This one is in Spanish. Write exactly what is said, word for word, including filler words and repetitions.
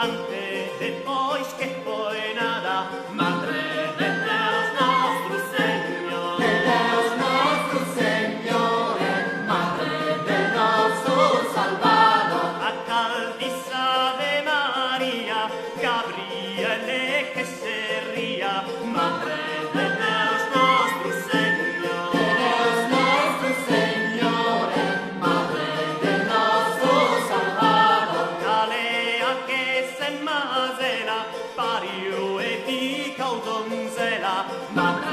antes depois que foi nada, Madre de Deus nostro Señor. De Deus nostro Señor, Madre de nosso Salvador. A caldiza de María, Gabriele que se ría, Madre de Deus nostro Señor. De Deus nostro Señor, Madre de nosso Salvador. Galea che se masela, pariu e dica o donzela, Madre